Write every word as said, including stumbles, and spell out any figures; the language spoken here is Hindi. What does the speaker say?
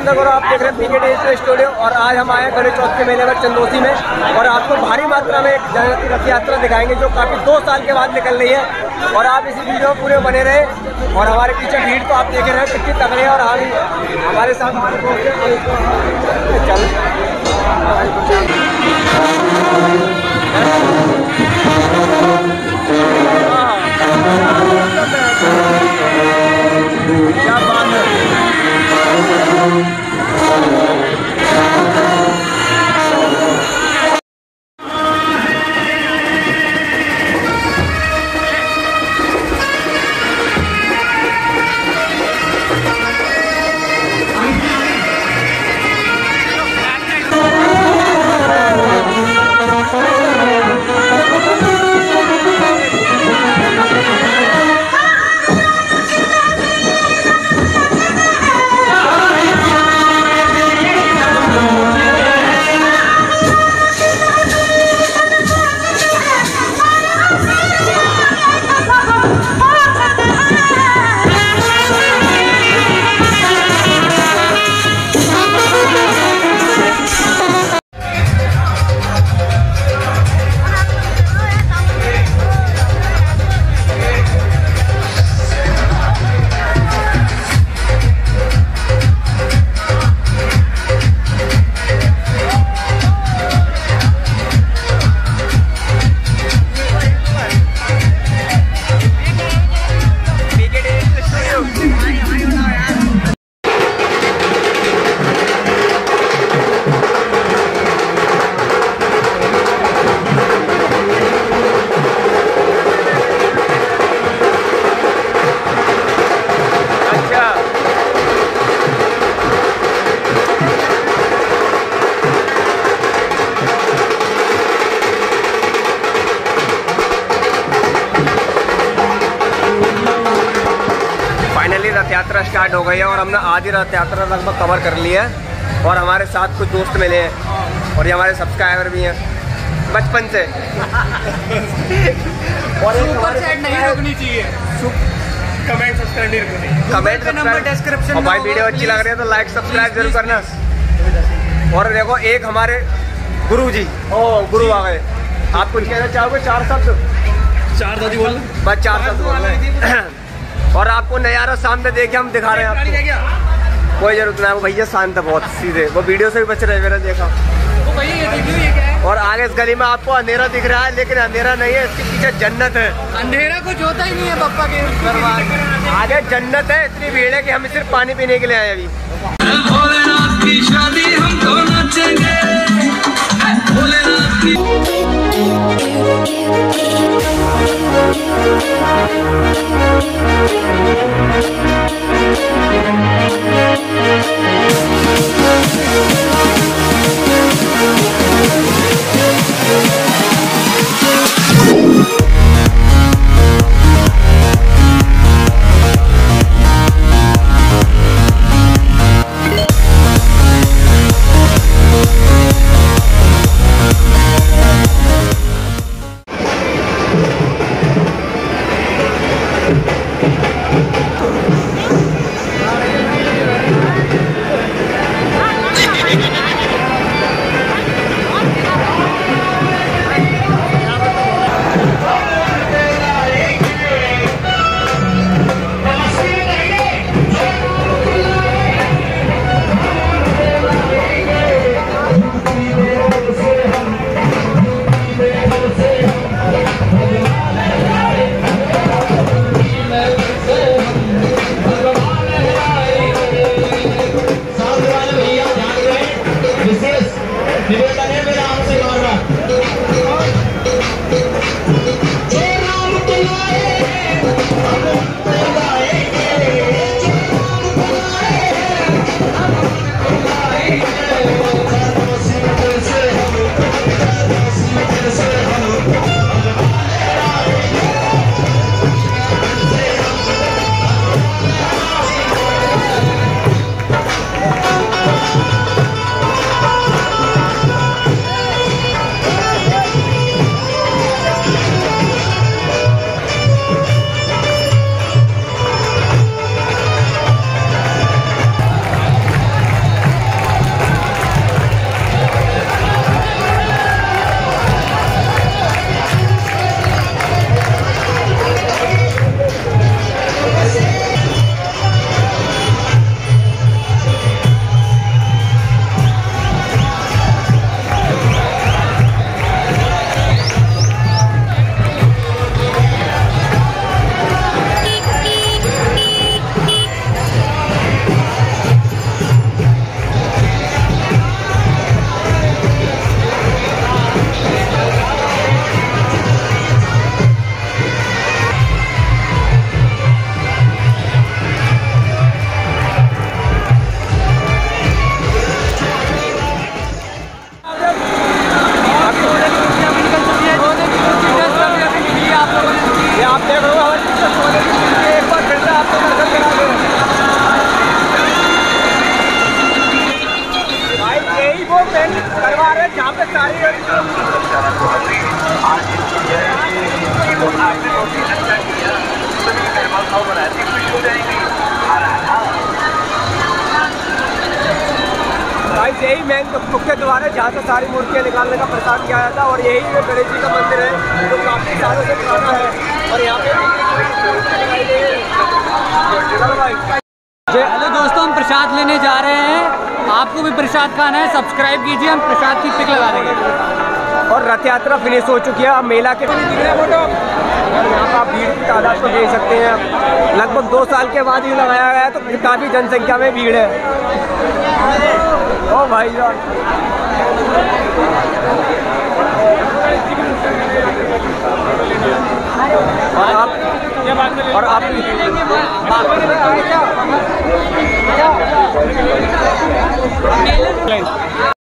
स्वागत करो। आप देख रहे हैं पीके डिजिटल स्टूडियो और आज हम आए हैं गणेश चौथ के मेले में चंदोसी में और आपको भारी मात्रा में एक रथ यात्रा दिखाएंगे जो काफ़ी दो साल के बाद निकल रही है और आप इसी वीडियो में पूरे बने रहे। और हमारे पीछे भीड़ तो आप देख रहे हैं कितनी तगड़ी है और हम हमारे साथ हमारे क्या बात है। रथ यात्रा स्टार्ट हो गई है और हमने आधी रथ यात्रा लगभग कवर कर ली है और हमारे साथ कुछ दोस्त मिले हैं और ये हमारे सब्सक्राइबर भी हैं बचपन से। और सुपर चैट नहीं रुकनी चाहिए, कमेंट सब्सक्राइब नहीं रुकनी, कमेंट का नंबर डिस्क्रिप्शन में। और भाई वीडियो अच्छी लग रही है तो लाइक सब्सक्राइब जरूर करना। और देखो एक हमारे गुरु जी ओ गुरु आ गए, आप कुछ कहना चाहोगे? चार शब्द चार दादी बोल बस चार शब्द बोल रहे हैं। और आपको नजारा सामने देखे हम दिखा रहे हैं आपको, कोई जरूरत नहीं। वो भैया शांत है बहुत सीधे, वो वीडियो से भी बच रहे मेरा देखा। वो भैया ये देखिए ये क्या है? और आगे इस गली में आपको अंधेरा दिख रहा है लेकिन अंधेरा नहीं है, इसके पीछे जन्नत है। अंधेरा कुछ होता ही नहीं है पप्पा के, आगे जन्नत है। इतनी भीड़ है कि हम सिर्फ पानी पीने के लिए आए अभी। भोलेनाथ की शादी हम तो नाचेंगे, भोलेनाथ की गाइस यही मेन मुख्य द्वार है जहाँ से सारी मूर्तियाँ निकालने का प्रसाद किया जाता है और यही गणेश जी का मंदिर है जो काफी सालों से पुराना है और यहाँ पे हेलो दोस्तों, हम प्रसाद लेने जा रहे हैं। आपको भी प्रसाद खाना है, सब्सक्राइब कीजिए। हम प्रसाद की पिक लगा देंगे। और रथ यात्रा फिनिश हो चुकी है। अब मेला के फोटो यहाँ पर आप भीड़ की तादाद को देख सकते हैं। लगभग दो साल के बाद ही लगाया गया है तो काफ़ी जनसंख्या में भीड़ है। ओ भाई जान, और आप और आप